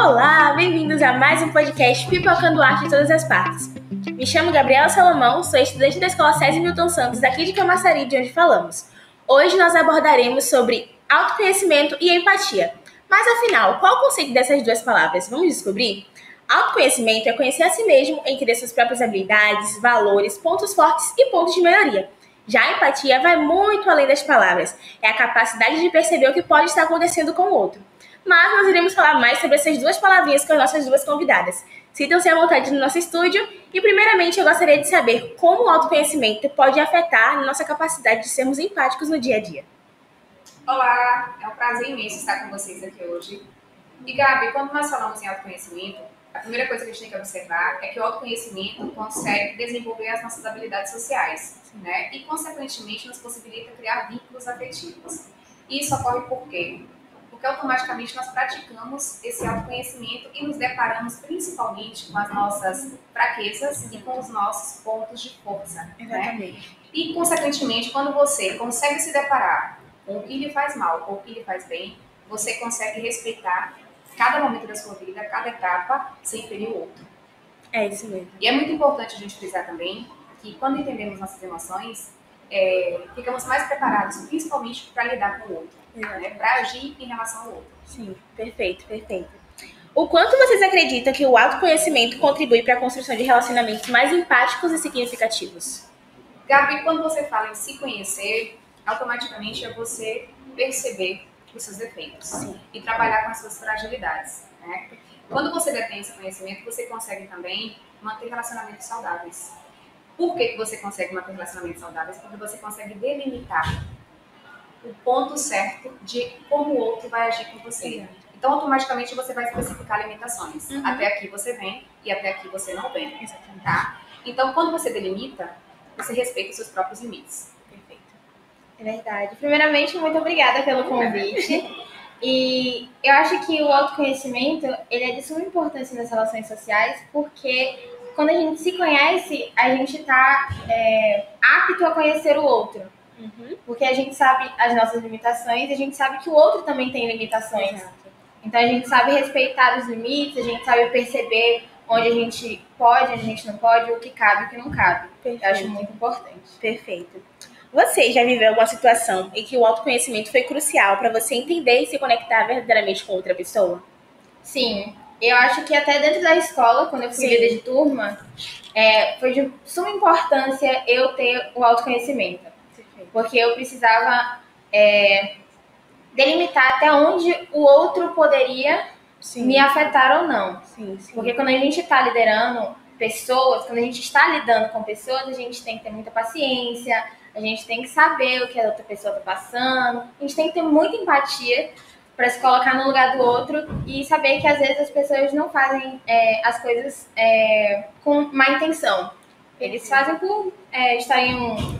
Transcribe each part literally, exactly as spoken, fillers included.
Olá, bem-vindos a mais um podcast Pipocando Arte de Todas as Partes. Me chamo Gabriela Salomão, sou estudante da Escola César Milton Santos, aqui de Camaçari, de onde falamos. Hoje nós abordaremos sobre autoconhecimento e empatia. Mas afinal, qual o conceito dessas duas palavras? Vamos descobrir? Autoconhecimento é conhecer a si mesmo, entender suas próprias habilidades, valores, pontos fortes e pontos de melhoria. Já a empatia vai muito além das palavras. É a capacidade de perceber o que pode estar acontecendo com o outro. Mas nós iremos falar mais sobre essas duas palavrinhas com as nossas duas convidadas. Sintam-se à vontade no nosso estúdio. E primeiramente eu gostaria de saber como o autoconhecimento pode afetar a nossa capacidade de sermos empáticos no dia a dia. Olá, é um prazer imenso estar com vocês aqui hoje. E Gabi, quando nós falamos em autoconhecimento, a primeira coisa que a gente tem que observar é que o autoconhecimento consegue desenvolver as nossas habilidades sociais, né? E, consequentemente, nos possibilita criar vínculos afetivos. E isso ocorre por quê? Porque automaticamente nós praticamos esse autoconhecimento e nos deparamos principalmente com as nossas fraquezas e com os nossos pontos de força. Exatamente. Né? E, consequentemente, quando você consegue se deparar com o que lhe faz mal ou o que lhe faz bem, você consegue respeitar cada momento da sua vida, cada etapa, sem ferir o outro. É isso mesmo. E é muito importante a gente frisar também que quando entendemos nossas emoções, é, ficamos mais preparados, principalmente para lidar com o outro, né? Para agir em relação ao outro. Sim, perfeito, perfeito. O quanto vocês acreditam que o autoconhecimento contribui para a construção de relacionamentos mais empáticos e significativos? Gabi, quando você fala em se conhecer, automaticamente é você perceber os seus defeitos. Sim. E trabalhar com as suas fragilidades. Né? Quando você detém esse conhecimento, você consegue também manter relacionamentos saudáveis. Por que, que você consegue manter relacionamentos saudáveis? Porque você consegue delimitar o ponto certo de como o outro vai agir com você. Sim. Então, automaticamente, você vai especificar limitações. Uhum. Até aqui você vem e até aqui você não vem. Exatamente. Tá? Então, quando você delimita, você respeita os seus próprios limites. Perfeito. É verdade. Primeiramente, muito obrigada pelo convite. E eu acho que o autoconhecimento, ele é de suma importância nas relações sociais, porque quando a gente se conhece, a gente está é, apto a conhecer o outro. Uhum. Porque a gente sabe as nossas limitações e a gente sabe que o outro também tem limitações. Exato. Então a gente sabe respeitar os limites, a gente sabe perceber onde a gente pode, onde a gente não pode, o que cabe e o que não cabe. Perfeito. Eu acho muito importante. Perfeito. Você já viveu alguma situação em que o autoconhecimento foi crucial para você entender e se conectar verdadeiramente com outra pessoa? Sim. Eu acho que até dentro da escola, quando eu fui líder de turma, é, foi de suma importância eu ter o autoconhecimento. Perfeito. Porque eu precisava é, delimitar até onde o outro poderia sim. me afetar ou não. Sim, sim. Porque quando a gente está liderando pessoas, quando a gente está lidando com pessoas, a gente tem que ter muita paciência, a gente tem que saber o que a outra pessoa está passando, a gente tem que ter muita empatia para se colocar no lugar do outro e saber que às vezes as pessoas não fazem é, as coisas é, com má intenção. Eles fazem por é, estar em um,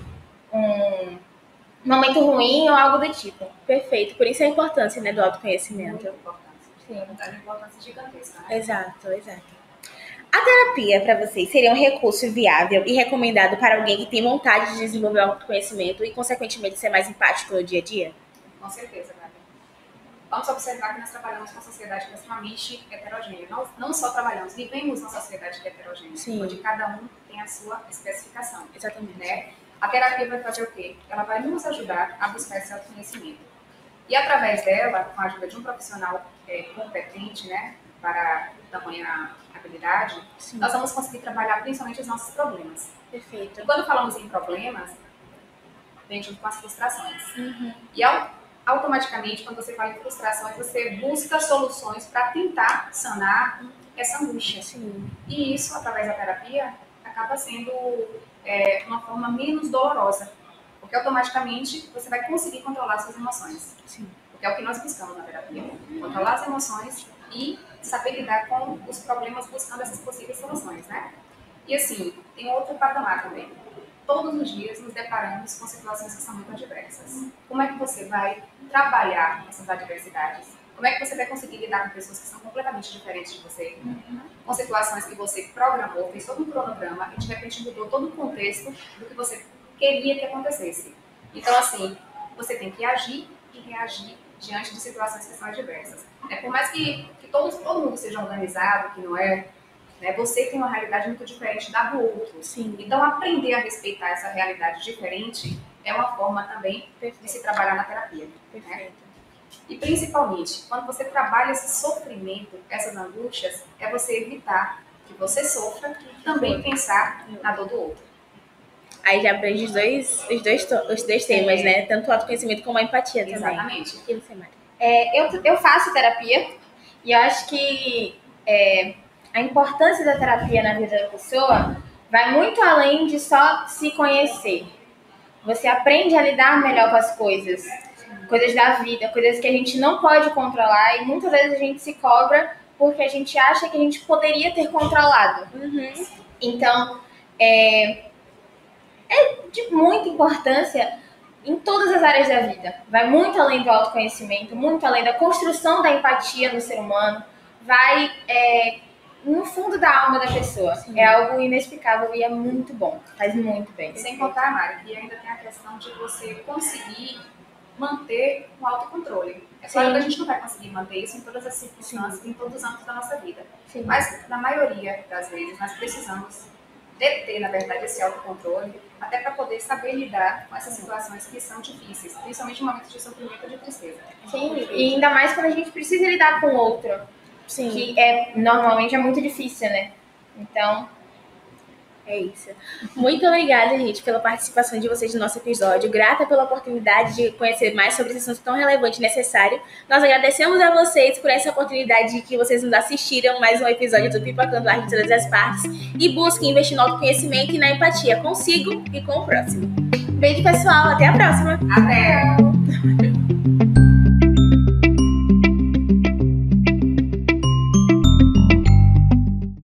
um momento ruim ou algo do tipo. Perfeito. Por isso a importância, né, do autoconhecimento. Muito importante. Sim, é uma importância gigantesca. Né? Exato, exato. A terapia, para vocês, seria um recurso viável e recomendado para alguém que tem vontade de desenvolver o autoconhecimento e, consequentemente, ser mais empático no dia a dia? Com certeza, Gabi. Vamos observar que nós trabalhamos com uma sociedade extremamente heterogênea. Não, não só trabalhamos, vivemos numa sociedade heterogênea, Sim. onde cada um tem a sua especificação. Exatamente. Né? A terapia vai fazer o quê? Ela vai nos ajudar a buscar esse autoconhecimento. E, através dela, com a ajuda de um profissional é, competente, né, para tamanha habilidade, Sim. nós vamos conseguir trabalhar principalmente os nossos problemas. Perfeito. E quando falamos em problemas, vem junto com as frustrações. Uhum. E ao, automaticamente, quando você fala em frustrações, você busca soluções para tentar sanar essa angústia. Sim. E isso, através da terapia, acaba sendo é, uma forma menos dolorosa. Porque automaticamente você vai conseguir controlar suas emoções. Sim. Porque é o que nós buscamos na terapia. Controlar as emoções e saber lidar com os problemas buscando essas possíveis soluções, né? E assim, tem outro patamar também. Todos os dias nos deparamos com situações que são muito adversas. Como é que você vai trabalhar essas adversidades? Como é que você vai conseguir lidar com pessoas que são completamente diferentes de você? Uhum. Com situações que você programou, fez todo um cronograma e de repente mudou todo o contexto do que você queria que acontecesse. Então assim, você tem que agir e reagir diante de situações que são adversas. É, por mais que, que todos, todo mundo seja organizado, que não é, né, você tem uma realidade muito diferente da do outro. Sim. Então, aprender a respeitar essa realidade diferente é uma forma também Perfeito. de se trabalhar na terapia. Perfeito. Né? E principalmente, quando você trabalha esse sofrimento, essas angústias, é você evitar que você sofra e também pensar na dor do outro. Aí já aprende os dois, os dois, to- os dois temas, né? Tanto o autoconhecimento como a empatia também. Exatamente. E você, Mari? É, eu, eu faço terapia e eu acho que é, a importância da terapia na vida da pessoa vai muito além de só se conhecer. Você aprende a lidar melhor com as coisas, coisas da vida, coisas que a gente não pode controlar e muitas vezes a gente se cobra porque a gente acha que a gente poderia ter controlado. Uhum. Então, é, é de muita importância em todas as áreas da vida. Vai muito além do autoconhecimento, muito além da construção da empatia no ser humano, vai é, no fundo da alma da pessoa. Sim. É algo inexplicável e é muito bom, faz muito bem. Sem contar, Mari, que ainda tem a questão de você conseguir manter um autocontrole. É claro Sim. que a gente não vai conseguir manter isso em todas as circunstâncias, Sim. em todos os âmbitos da nossa vida. Sim. Mas, na maioria das vezes, nós precisamos deter, na verdade, esse autocontrole, até para poder saber lidar com essas situações que são difíceis, principalmente em momentos de sofrimento ou de tristeza. Sim, e ainda mais quando a gente precisa lidar com o outro, Sim. que é, normalmente é muito difícil, né? Então, É isso. Muito obrigada, gente, pela participação de vocês no nosso episódio. Grata pela oportunidade de conhecer mais sobre esse assunto tão relevante e necessário. Nós agradecemos a vocês por essa oportunidade de que vocês nos assistiram mais um episódio do Pipocando Arte de Todas as Partes. E busquem investir no autoconhecimento e na empatia consigo e com o próximo. Beijo, pessoal. Até a próxima. Até!